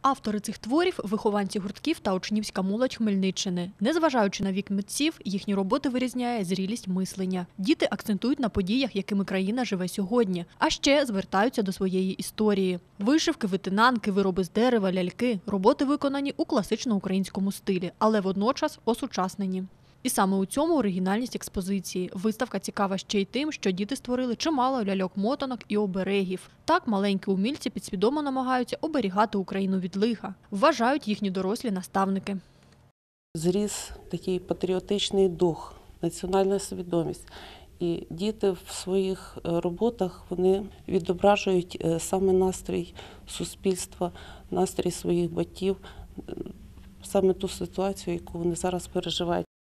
Автори цих творів – вихованці гуртків та учнівська молодь Хмельниччини. Незважаючи на вік митців, їхні роботи вирізняє зрілість мислення. Діти акцентують на подіях, якими країна живе сьогодні, а ще звертаються до своєї історії. Вишивки, витинанки, вироби з дерева, ляльки – роботи виконані у класично-українському стилі, але водночас осучаснені. І саме у цьому оригінальність експозиції. Виставка цікава ще й тим, що діти створили чимало ляльок-мотанок і оберегів. Так маленькі умільці підсвідомо намагаються оберігати Україну від лиха, вважають їхні дорослі наставники. Зріс такий патріотичний дух, національна свідомість. І діти в своїх роботах вони відображують саме настрій суспільства, настрій своїх батьків, саме ту ситуацію, яку вони зараз переживають.